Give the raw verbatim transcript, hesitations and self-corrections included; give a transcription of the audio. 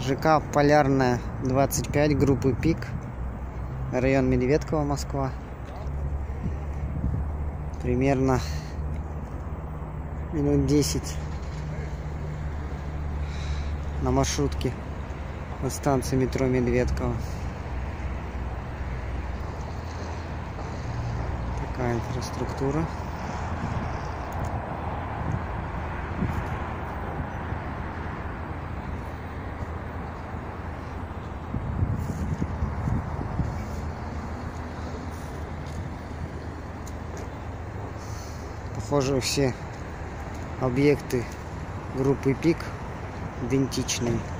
ЖК Полярная, двадцать пять, группы ПИК, район Медведково, Москва. Примерно минут десять на маршрутке на станции метро Медведково. Такая инфраструктура. Похоже, все объекты группы ПИК идентичны.